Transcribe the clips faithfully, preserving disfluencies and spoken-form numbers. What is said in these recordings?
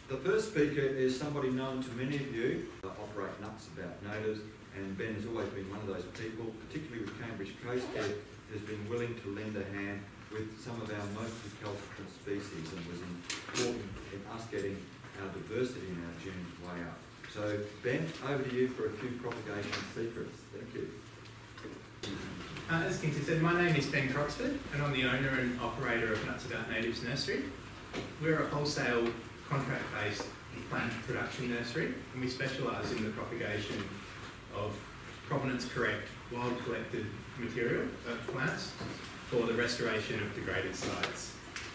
The first speaker is somebody known to many of you, uh, operate Nuts About Natives, and Ben has always been one of those people, particularly with Cambridge Coast Care, has been willing to lend a hand with some of our most recalcitrant species and was important in us getting our diversity in our dunes way up. So Ben, over to you for a few propagation secrets. Thank you. Uh, as Kingsley said, my name is Ben Croxford and I'm the owner and operator of Nuts About Natives Nursery. We're a wholesale contract-based plant production nursery and we specialise in the propagation of provenance correct wild collected material of plants for the restoration of degraded sites.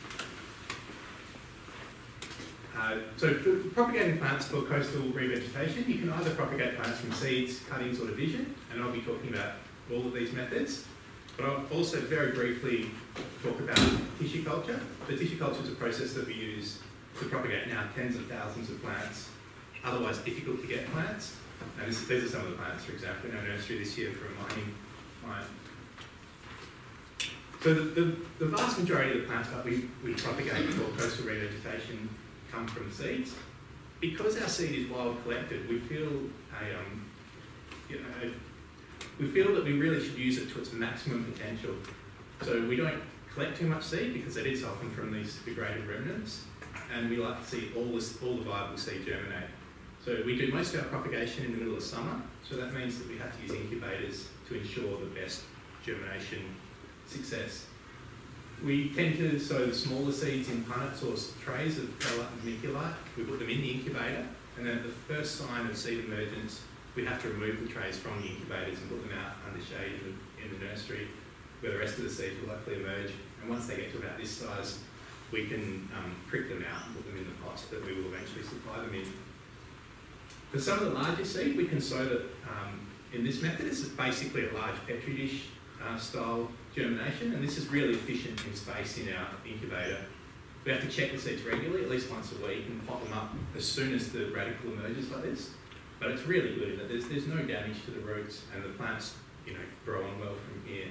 Uh, so for propagating plants for coastal revegetation, you can either propagate plants from seeds, cuttings or division, and I'll be talking about all of these methods. But I'll also very briefly talk about tissue culture. The tissue culture is a process that we use to propagate now tens of thousands of plants, otherwise difficult to get plants. And this, these are some of the plants, for example, in our nursery this year for a mining client. So the, the, the vast majority of the plants that we, we propagate for coastal revegetation come from seeds. Because our seed is wild collected, we feel a, um, you know, we feel that we really should use it to its maximum potential. So we don't collect too much seed because it is often from these degraded remnants, and we like to see all, this, all the viable seed germinate. So we do most of our propagation in the middle of summer, so that means that we have to use incubators to ensure the best germination success. We tend to sow the smaller seeds in punnets or trays of perlite and vermiculite. We put them in the incubator, and then at the first sign of seed emergence, we have to remove the trays from the incubators and put them out under shade in the, in the nursery, where the rest of the seeds will hopefully emerge. And once they get to about this size, we can um, prick them out and put them in the pots that we will eventually supply them in. For some of the larger seed, we can sow that um, in this method. This is basically a large petri dish uh, style germination, and this is really efficient in space in our incubator. We have to check the seeds regularly, at least once a week, and pop them up as soon as the radicle emerges like this. But it's really good that there's, there's no damage to the roots and the plants, you know, grow on well from here.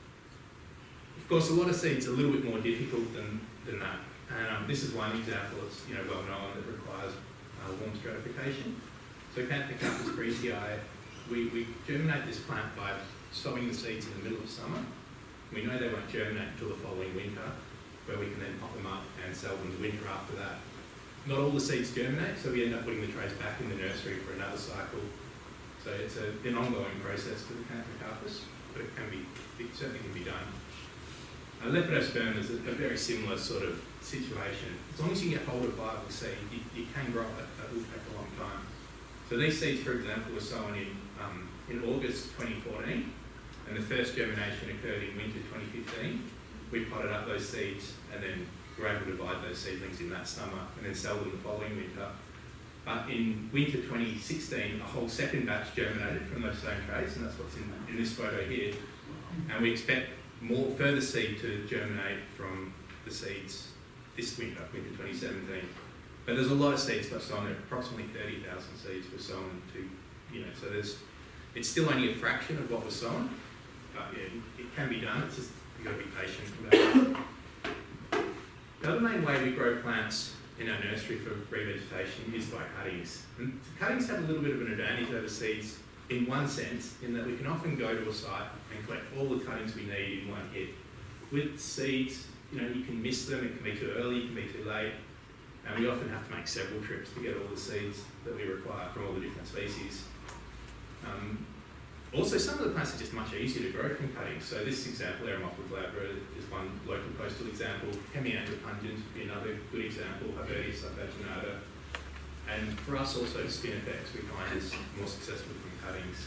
Of course, a lot of seeds are a little bit more difficult than, than that. And um, this is one example that's, you know, well known that requires uh, warm stratification. So Acanthocapus griesii, we, we germinate this plant by sowing the seeds in the middle of summer. We know they won't germinate until the following winter, where we can then pop them up and sell them the winter after that. Not all the seeds germinate, so we end up putting the trays back in the nursery for another cycle. So it's a, an ongoing process for the Acanthocapus, but it can be, it certainly can be done. Uh, Lepidosperm is a, a very similar sort of situation. As long as you get hold of viable seed, you, you can grow it. That will take a long time. So these seeds, for example, were sown in, um, in August twenty fourteen, and the first germination occurred in winter twenty fifteen. We potted up those seeds and then were able to divide those seedlings in that summer and then sell them the following winter. But in winter twenty sixteen, a whole second batch germinated from those same trays, and that's what's in, in this photo here. And we expect more further seed to germinate from the seeds this winter, winter twenty seventeen. But there's a lot of seeds got sown there, approximately thirty thousand seeds were sown to, you know, so there's, it's still only a fraction of what was sown, but yeah, it can be done, it's just, you've got to be patient about it. The other main way we grow plants in our nursery for revegetation is by cuttings. And cuttings have a little bit of an advantage over seeds in one sense, in that we can often go to a site and collect all the cuttings we need in one hit. With seeds, you know, you can miss them, it can be too early, it can be too late, and we often have to make several trips to get all the seeds that we require from all the different species. Um, also, some of the plants are just much easier to grow from cuttings. So this example, Eremophila glabra, is one local coastal example. Hemianthus pungens would be another good example, Havertius subvaginata. And for us also, Spinifex we find is more successful from cuttings.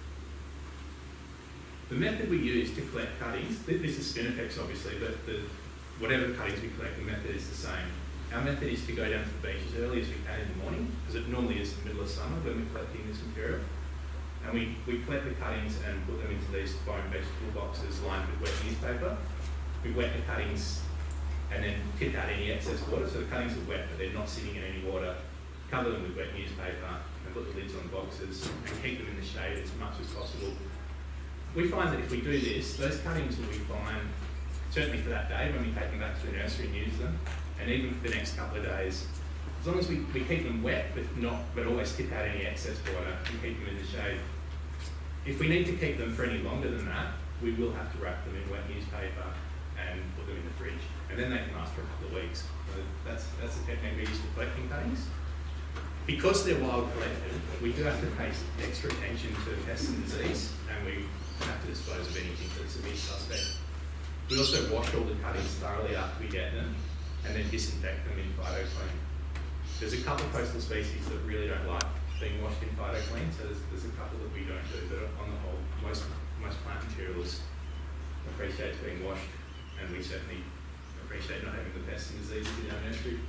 The method we use to collect cuttings, this is Spinifex obviously, but the, whatever cuttings we collect, the method is the same. Our method is to go down to the beach as early as we can in the morning, because it normally is the middle of summer when we're collecting this material. And we, we collect the cuttings and put them into these foam vegetable boxes lined with wet newspaper. We wet the cuttings and then tip out any excess water. So the cuttings are wet, but they're not sitting in any water. Cover them with wet newspaper and put the lids on the boxes and keep them in the shade as much as possible. We find that if we do this, those cuttings will be fine, certainly for that day when we take them back to the nursery and use them, and even for the next couple of days as long as we, we keep them wet, but not, but always tip out any excess water and keep them in the shade. If we need to keep them for any longer than that, we will have to wrap them in wet newspaper and put them in the fridge, and then they can last for a couple of weeks. So that's that's the technique we use for collecting cuttings. Because they're wild collected, we do have to pay extra attention to pests and disease, and we have to dispose of anything that's a bit suspect. We also wash all the cuttings thoroughly after we get them, and then disinfect them in PhytoClean. There's a couple of coastal species that really don't like being washed in PhytoClean, so there's, there's a couple that we don't do, but on the whole, most, most plant materials appreciate being washed, and we certainly appreciate not having the pests and diseases in our nursery.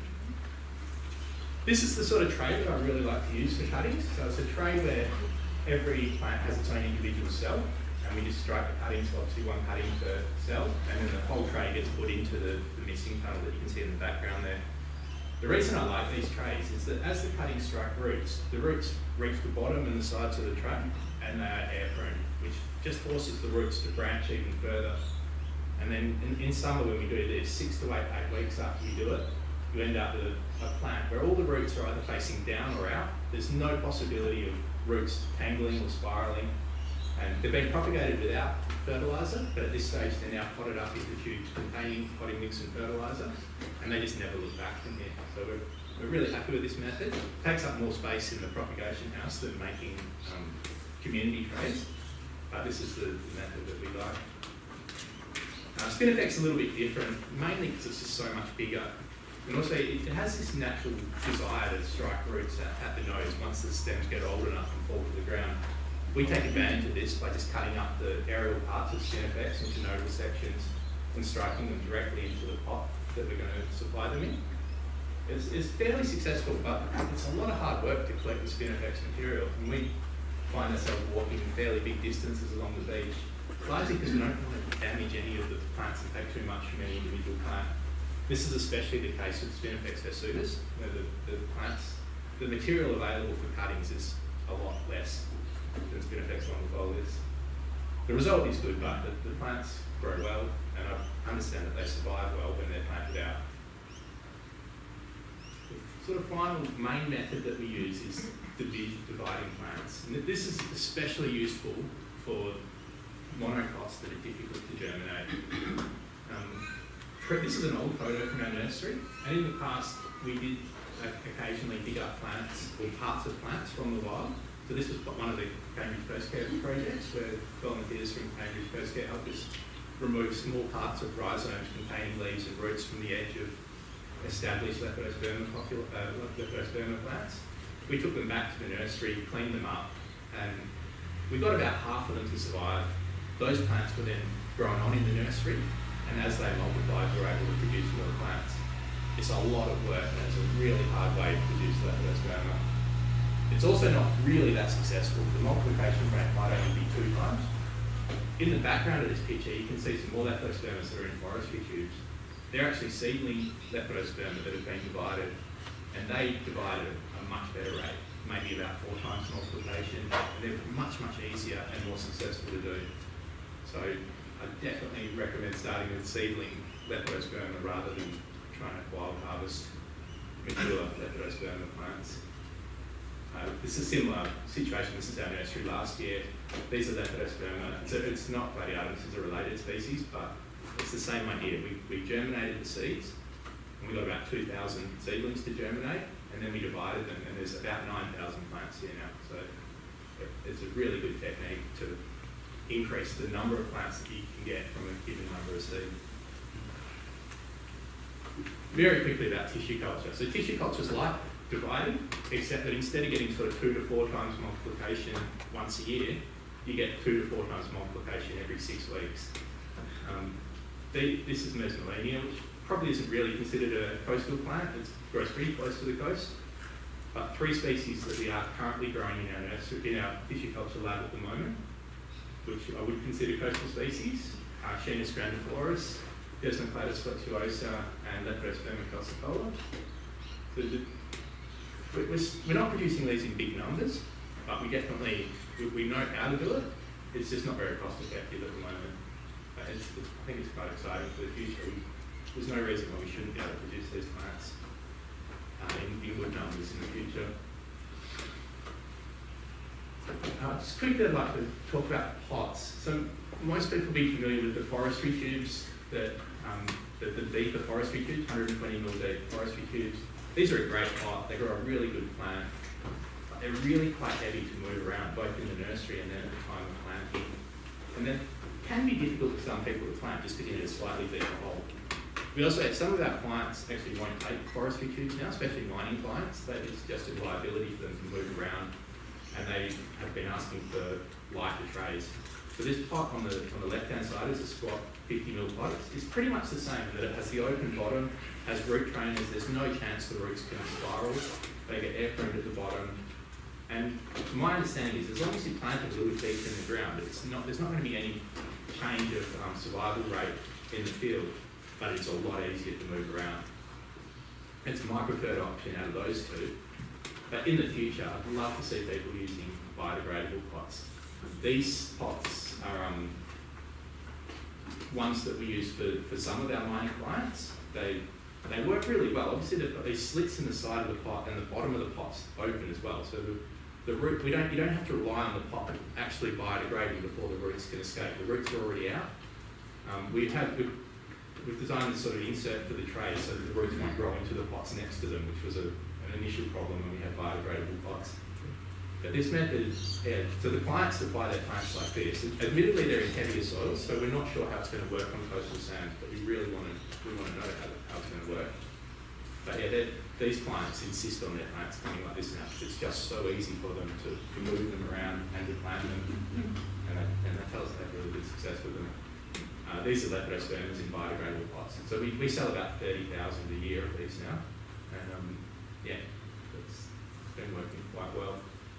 This is the sort of tray that I really like to use for cuttings. So it's a tray where every plant has its own individual cell, and we just strike the cuttings, obviously one cutting per cell, and then the whole tray gets put into the, the mixing tunnel that you can see in the background there. The reason I like these trays is that as the cuttings strike roots, the roots reach the bottom and the sides of the tray, and they are air prone, which just forces the roots to branch even further. And then in, in summer when we do this, six to eight, eight weeks after you do it, you end up with a, a plant where all the roots are either facing down or out. There's no possibility of roots tangling or spiralling. And they've been propagated without fertiliser, but at this stage they're now potted up into tubes containing potting mix and fertiliser, and they just never look back from here. So we're, we're really happy with this method. It takes up more space in the propagation house than making um, community trays, but this is the, the method that we like. Uh, Spinifex a little bit different, mainly because it's just so much bigger. And also it, it has this natural desire to strike roots at, at the nose once the stems get old enough and fall to the ground. We take advantage of this by just cutting up the aerial parts of Spinifex into nodal sections and striking them directly into the pot that we're going to supply them in. It's, it's fairly successful, but it's a lot of hard work to collect the Spinifex material, and we find ourselves walking fairly big distances along the beach, largely because we don't want to damage any of the plants and take too much from any individual plant. This is especially the case with Spinifex hirsutus, where the, the plants, the material available for cuttings is a lot less than Spinifex longifolius. The result is good, but the, the plants grow well, and I understand that they survive well when they're planted out. The sort of final main method that we use is dividing plants. And this is especially useful for monocots that are difficult to germinate. Um, this is an old photo from our nursery, and in the past we did occasionally dig up plants or parts of plants from the wild. So this was one of the Cambridge Coast Care projects where volunteers from Cambridge Coast Care helped us remove small parts of rhizomes containing leaves and roots from the edge of established Lepidosperma, uh, Lepidosperma plants. We took them back to the nursery, cleaned them up, and we got about half of them to survive. Those plants were then grown on in the nursery, and as they multiplied, we were able to produce more plants. It's a lot of work, and it's a really hard way to produce Lepidosperma. It's also not really that successful. The multiplication rate might only be two times. In the background of this picture, you can see some more Lepidospermas that are in forestry tubes. They're actually seedling Lepidosperma that have been divided, and they divide at a much better rate, maybe about four times multiplication, and they're much, much easier and more successful to do. So I definitely recommend starting with seedling Lepidosperma rather than trying to wild harvest mature Lepidosperma plants. Uh, this is a similar situation. This is our nursery last year. These are Lepidosperma. So it's not Gladiatus, it's a related species, but it's the same idea. We, we germinated the seeds, and we got about two thousand seedlings to germinate, and then we divided them, and there's about nine thousand plants here now. So it's a really good technique to increase the number of plants that you can get from a given number of seeds. Very quickly about tissue culture. So tissue culture is like dividing, except that instead of getting sort of two to four times multiplication once a year, you get two to four times multiplication every six weeks. Um, the, this is Mesnelenia, which probably isn't really considered a coastal plant. It grows pretty close to the coast. But three species that we are currently growing in our nursery, in our tissue culture lab at the moment, which I would consider coastal species, are Schinus grandiflorus, Desmocladus flexuosa, and Lepidosperma calcicola. So the, we're, we're not producing these in big numbers, but we definitely, we, we know how to do it. It's just not very cost effective at the moment. But it's, it's, I think it's quite exciting for the future. We, there's no reason why we shouldn't be able to produce these plants. uh, in, in good numbers in the future. Uh, just quickly, I'd like to talk about pots. So most people will be familiar with the forestry tubes, that um, the, the deeper forestry tubes, one hundred twenty mil deep forestry tubes. These are a great pot. They grow a really good plant. But they're really quite heavy to move around, both in the nursery and then at the time of planting. And then it can be difficult for some people to plant just because you need a slightly deeper hole. We also have some of our clients actually won't take forestry tubes now, especially mining clients. That it's just a liability for them to move around, and they have been asking for lighter trays. So this pot on the on the left hand side is a squat fifty mil pot. It's, it's pretty much the same, that it has the open bottom, has root trainers. There's no chance the roots can spiral. They get air pruned at the bottom. And my understanding is, as long as you plant it a little deep in the ground, it's not there's not going to be any change of um, survival rate in the field, but it's a lot easier to move around. It's my preferred option out of those two. But in the future, I'd love to see people using biodegradable pots. These pots are um, ones that we use for, for some of our mining clients. They they work really well. Obviously, they've got these slits in the side of the pot, and the bottom of the pot's open as well. So the, the root, we don't you don't have to rely on the pot actually biodegrading before the roots can escape. The roots are already out. Um, we have we've, we've designed this sort of insert for the tray so that the roots won't grow into the pots next to them, which was a, an initial problem when we had biodegradable pots. But this method, yeah, so the clients that buy their plants like this, admittedly they're in heavier soils, so we're not sure how it's going to work on coastal sands, but we really want to we want to know how, how it's going to work. But yeah, these clients insist on their plants coming like this now, because it's just so easy for them to, to move them around and to plant them, and that, and that tells us they have really good success with them. Uh, these are lepidospermas in biodegradable pots, and so we, we sell about thirty thousand a year of these now, and um, yeah, it's, it's been working quite well.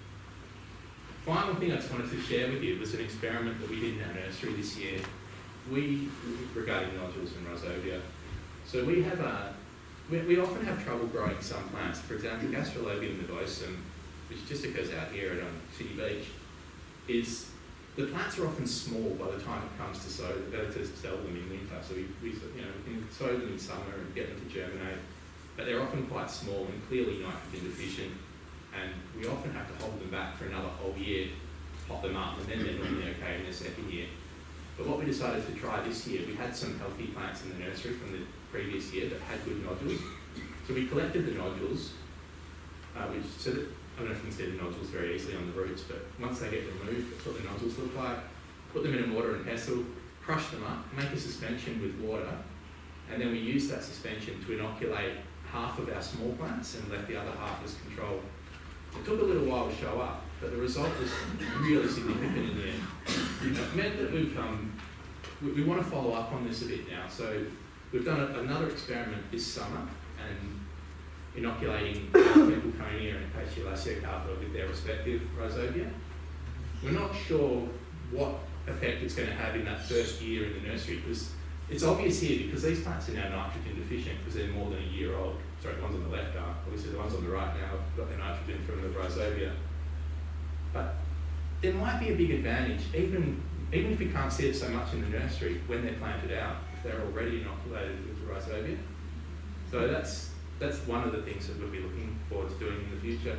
Final thing I just wanted to share with you was an experiment that we did in our nursery this year. We, regarding nodules and rhizobia. So we have a, we, we often have trouble growing some plants. For example, Gastrolobium nivosum, which just occurs out here at um, City Beach, is, the plants are often small by the time it comes to sow, to sell them in winter. So we, we, you know, we can sow them in summer and get them to germinate, but they're often quite small and clearly nitrogen deficient. And we often have to hold them back for another whole year, pop them up, and then they're normally okay in their second year. But what we decided to try this year, we had some healthy plants in the nursery from the previous year that had good nodules. So we collected the nodules, uh, which, so that, I don't know if you can see the nodules very easily on the roots, but once they get removed, that's what the nodules look like. Put them in a mortar and pestle, crush them up, make a suspension with water, and then we use that suspension to inoculate half of our small plants and left the other half as control. It took a little while to show up, but the result was really significant in the end. It meant that we've, um, we, we want to follow up on this a bit now. So we've done a, another experiment this summer and inoculating Templeconia and Acacia laciocarpa with their respective rhizobia. We're not sure what effect it's going to have in that first year in the nursery, because it's obvious here because these plants are now nitrogen deficient because they're more than a year old. Sorry, the ones on the left are. Obviously the ones on the right now have got their nitrogen from the rhizobia. But there might be a big advantage, even, even if we can't see it so much in the nursery, when they're planted out, if they're already inoculated with the rhizobia. So that's, that's one of the things that we'll be looking forward to doing in the future.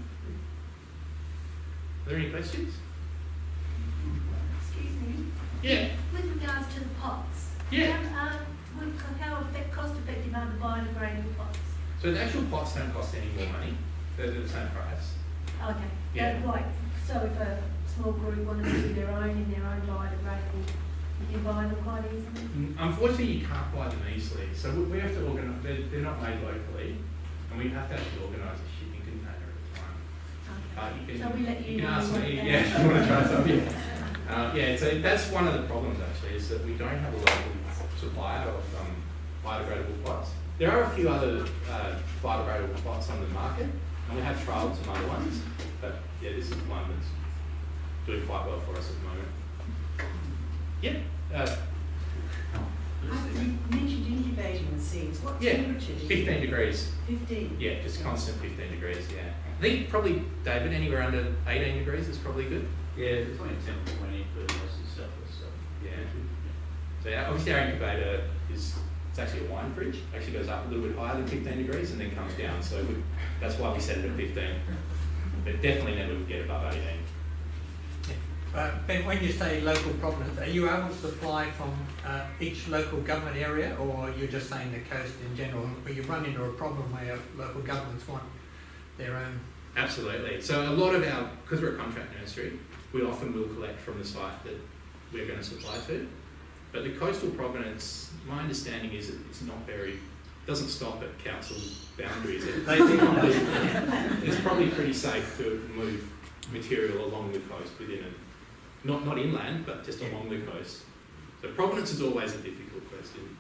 Are there any questions? Excuse me. Yeah. With regards to the pots, Yeah. how, um, with- how effect, cost effective are the biodegradable pots? So the actual pots don't cost any more money. They're the same price. Okay. Yeah. Uh, like, so if a small group wanted to do their own in their own biodegradable, you can buy them quite easily? Mm, Unfortunately, you can't buy them easily. So we we have to organise, they're, they're not made locally, and we have to actually organise a shipping container at the time. Okay. Uh, you can, So we let you you can know ask what me, they- yeah, if you want to try some, yeah. Uh, yeah, so that's one of the problems actually, is that we don't have a local supply of um, biodegradable pots. There are a few other uh, biodegradable pots on the market, and we have trialled some other ones, but yeah, this is one that's doing quite well for us at the moment. Yeah. Uh, You mentioned incubating the seeds. What Yeah, temperature did you fifteen degrees. Fifteen. Yeah, just constant fifteen degrees, yeah. I think probably, David, anywhere under eighteen degrees is probably good. Yeah, between ten and twenty for most of the stuff. So Yeah. So yeah, obviously our incubator is It's actually a wine fridge. It actually goes up a little bit higher than fifteen degrees and then comes down. So we, that's why we set it at fifteen. But definitely never get above eighteen. Uh, Ben, when you say local provenance, are you able to supply from uh, each local government area, or you're just saying the coast in general? Or you run into a problem where local governments want their own? Absolutely. So a lot of our, because we're a contract nursery, we often will collect from the site that we're going to supply to. But the coastal provenance, my understanding is that it's not very, doesn't stop at council boundaries. It, They think probably, it's probably pretty safe to move material along the coast within a, not not inland, but just along the coast. So provenance is always a difficult question.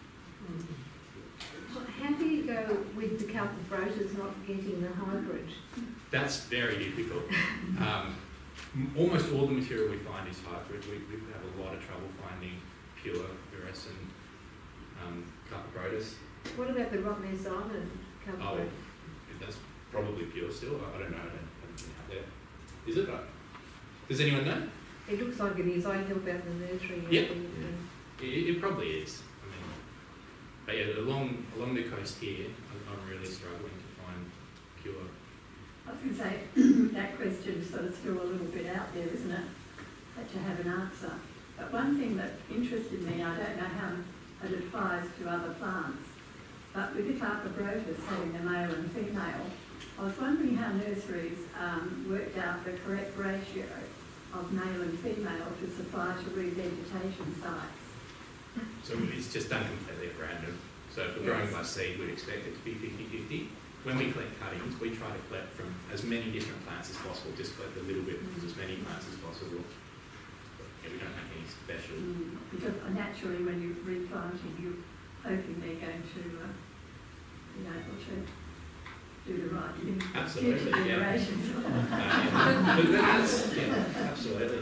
How do you go with the Calcabrotas not getting the hybrid? That's very difficult. Um, m- almost all the material we find is hybrid. We, we have a lot of trouble finding pure Virescent um, Calcabrotus. What about the Rottnest Island Oh, Calcabrota? that's probably pure still. I, I don't know. I don't, I haven't been out there. Is it? Does anyone know? It looks like it is. I help out the nursery. and Yep. everything. It, it probably is. I mean, but yeah, along along the coast here, I'm, I'm really struggling to find pure. I was going to say, that question is sort of still a little bit out there, isn't it? That to have an answer. But one thing that interested me, I don't know how it applies to other plants, but with the Calcabrotus having a male and female, I was wondering how nurseries um, worked out the correct ratio of male and female to supply to revegetation sites. So it's just done completely at random. So if we're growing by seed, we'd expect it to be fifty fifty. When we collect cuttings, we try to collect from as many different plants as possible, just collect a little bit from as many plants as possible. Yeah, we don't have any special. Mm, because naturally when you're replanting, you're hoping they're going to uh, be able to do the right thing for Absolutely, future yeah. generations. Uh, yeah. But that's, yeah, absolutely.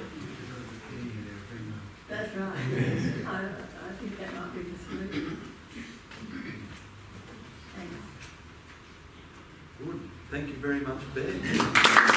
That's right. I, I think that might be the solution. Thanks. Good. Thank you very much, Ben.